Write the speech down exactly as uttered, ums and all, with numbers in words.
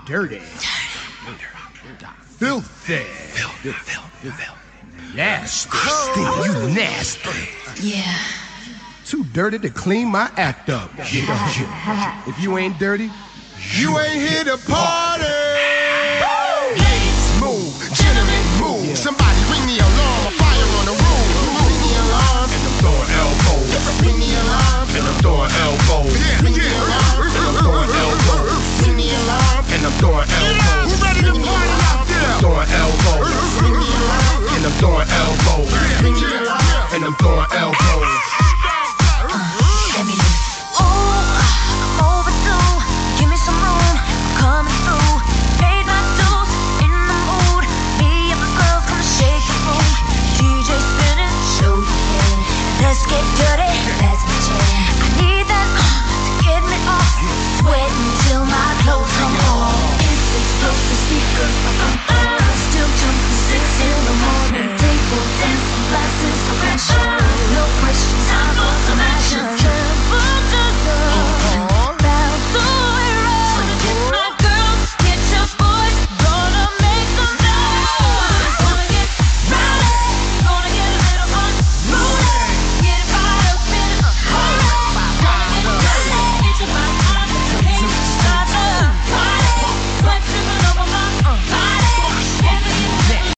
dirty. Filthy. Filthy, filthy, filthy. Nasty. You nasty. Yeah. Too dirty to clean my act up. Yeah. If you ain't dirty, you ain't here to party. Ladies, move. Gentlemen, move. Yeah. Somebody ring the alarm. A fire on the roof. Ring the alarm. And I'm throwing elbows. Ring the alarm. And I'm throwing elbows. Yeah, ring the alarm.